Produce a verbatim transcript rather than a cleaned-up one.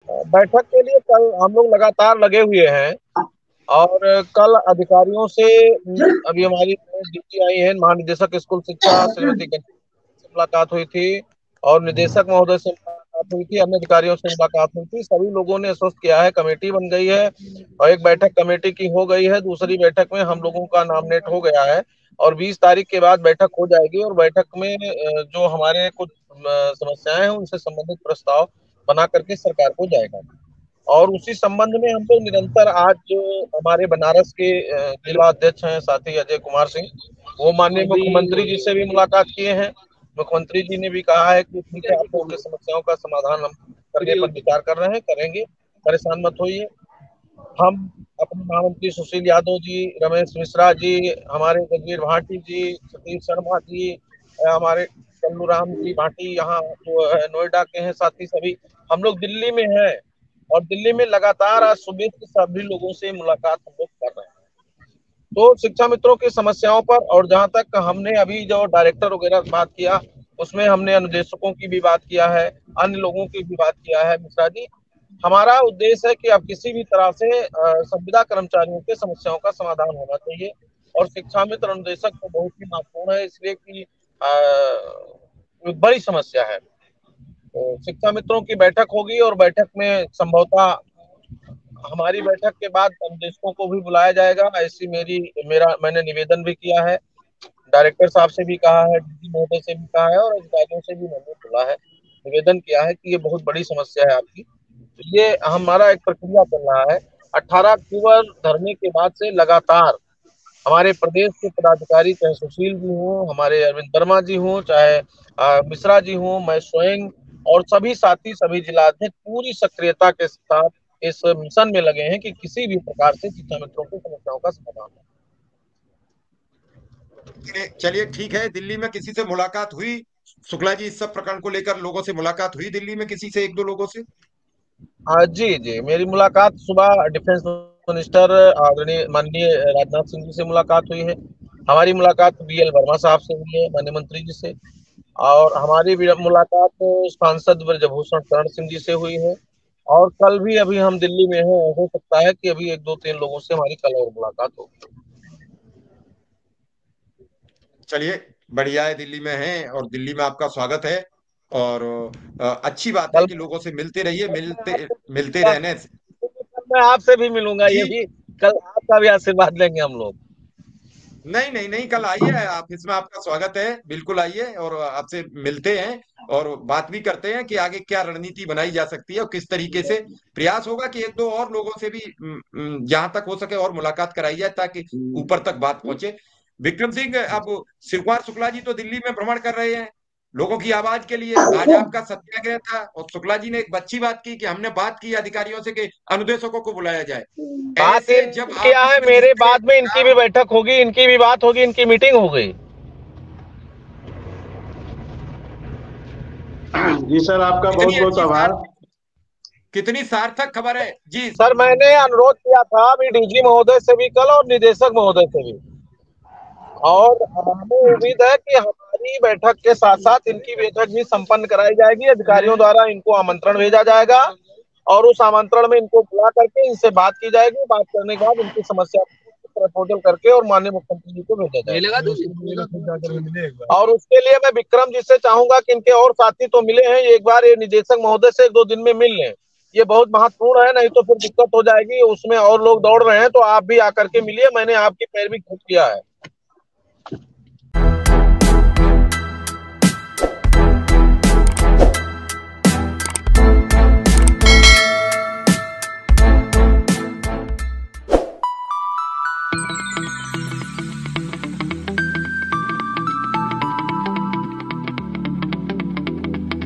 बैठक के लिए कल हम लोग लगातार लगे हुए हैं और कल अधिकारियों से अभी हमारी ड्यूटी आई है, महानिदेशक स्कूल शिक्षा श्रीमती गंगा से मुलाकात हुई थी और निदेशक महोदय से मुलाकात हुई थी, अन्य अधिकारियों से मुलाकात हुई थी। सभी लोगों ने आश्वस्त किया है, कमेटी बन गई है और एक बैठक कमेटी की हो गई है। दूसरी बैठक में हम लोगों का नॉमिनेट हो गया है और बीस तारीख के बाद बैठक हो जाएगी और बैठक में जो हमारे कुछ समस्याएं हैं उनसे संबंधित प्रस्ताव बना करके सरकार को जाएगा। और उसी संबंध में हम लोग निरंतर आज जो हमारे बनारस के जिला अध्यक्ष हैं साथी अजय कुमार सिंह, वो माननीय मुख्यमंत्री जी से भी मुलाकात किए हैं। मुख्यमंत्री जी ने भी कहा है कि ठीक है, आप लोगों की समस्याओं का समाधान हम करने पर विचार कर रहे हैं, करेंगे, परेशान मत होइए। हम अपने महामंत्री सुशील यादव जी, रमेश मिश्रा जी, हमारे गंभीर भाटी जी, सतीश शर्मा जी, हमारे कल्लू राम जी भाटी यहाँ जो है नोएडा के हैं साथी, सभी हम लोग दिल्ली में हैं और दिल्ली में लगातार आज सुबह से सभी लोगों से मुलाकात हम लोग कर रहे हैं। तो शिक्षा मित्रों की समस्याओं पर, और जहां तक हमने अभी जो डायरेक्टर वगैरह बात किया उसमें हमने अनुदेशकों की भी बात किया है, अन्य लोगों की भी बात किया है। मिश्रा जी, हमारा उद्देश्य है कि अब किसी भी तरह से संविदा कर्मचारियों के समस्याओं का समाधान होना चाहिए और शिक्षा मित्र अनुदेशक तो बहुत ही महत्वपूर्ण है, इसलिए कि बड़ी समस्या है। तो शिक्षा मित्रों की बैठक होगी और बैठक में संभवतः हमारी बैठक के बाद अनुदेशकों को भी बुलाया जाएगा, ऐसी मेरी मेरा मैंने निवेदन भी किया है, डायरेक्टर साहब से भी कहा है, डीजी महोदय से भी कहा है और अधिकारियों से भी मैंने बोला है, निवेदन किया है कि ये बहुत बड़ी समस्या है आपकी। तो ये हमारा एक प्रक्रिया चल रहा है। अठारह अक्टूबर धरने के बाद से लगातार हमारे प्रदेश के पदाधिकारी, चाहे सुशील जी हों, हमारे अरविंद वर्मा जी हों, चाहे मिश्रा जी हों, मैं स्वयं और सभी साथी, सभी जिलाध्यक्ष पूरी सक्रियता के साथ इस मिशन में लगे हैं कि किसी भी प्रकार से शिक्षा मित्रों की समस्याओं का समाधान हो। चलिए ठीक है, दिल्ली में किसी से मुलाकात हुई शुक्ला जी, इस सब प्रकरण को लेकर लोगों से मुलाकात हुई दिल्ली में किसी से, एक दो लोगों से? हाँ जी जी, मेरी मुलाकात सुबह डिफेंस मिनिस्टर आदरणीय माननीय राजनाथ सिंह जी से मुलाकात हुई है। हमारी मुलाकात बी एल वर्मा साहब से हुई है, माननीय मंत्री जी से, और हमारी मुलाकात सांसद ब्रजभूषण शरण सिंह जी से हुई है। और कल भी अभी हम दिल्ली में हैं, हो सकता है कि अभी एक दो तीन लोगों से हमारी कल और मुलाकात होगी। चलिए बढ़िया है, दिल्ली में हैं और दिल्ली में आपका स्वागत है और अच्छी बात है कि लोगों से मिलते रहिए, मिलते मिलते रहने से। मैं आपसे भी मिलूंगा, ये भी कल आपका भी आशीर्वाद लेंगे हम लोग। नहीं नहीं नहीं, कल आइए, ऑफिस में आपका स्वागत है, बिल्कुल आइए और आपसे मिलते हैं और बात भी करते हैं कि आगे क्या रणनीति बनाई जा सकती है और किस तरीके से प्रयास होगा कि एक दो और लोगों से भी जहां तक हो सके और मुलाकात कराई जाए ताकि ऊपर तक बात पहुंचे। विक्रम सिंह, अब शिवकुमार शुक्ला जी तो दिल्ली में भ्रमण कर रहे हैं लोगों की आवाज के लिए, आज आपका सत्याग्रह था और शुक्ला जी ने एक अच्छी बात की कि हमने बात की अधिकारियों से कि अनुदेशकों को बुलाया जाए। बात जब किया है, मेरे बाद में इनकी भी बैठक होगी, इनकी भी बात होगी, इनकी मीटिंग हो गई। जी सर, आपका बहुत बहुत आभार। कितनी सार्थक खबर है जी सर। मैंने अनुरोध किया था अभी डीजी महोदय से भी कल और निदेशक महोदय से भी, और हमें उम्मीद है कि हमारी बैठक के साथ साथ इनकी बैठक भी संपन्न कराई जाएगी। अधिकारियों द्वारा इनको आमंत्रण भेजा जाएगा और उस आमंत्रण में इनको बुला करके इनसे बात की जाएगी। बात करने के बाद इनकी समस्या प्रपोजल करके और माननीय मुख्यमंत्री जी को भेजा जाएगा। और उसके लिए मैं विक्रम जी से चाहूंगा कि इनके और साथी तो मिले हैं, एक बार ये निदेशक महोदय से एक दो दिन में मिल लें, ये बहुत महत्वपूर्ण है, नहीं तो फिर दिक्कत हो जाएगी। उसमें और लोग दौड़ रहे हैं, तो आप भी आकर के मिलिए, मैंने आपकी पैरवी खुद किया है।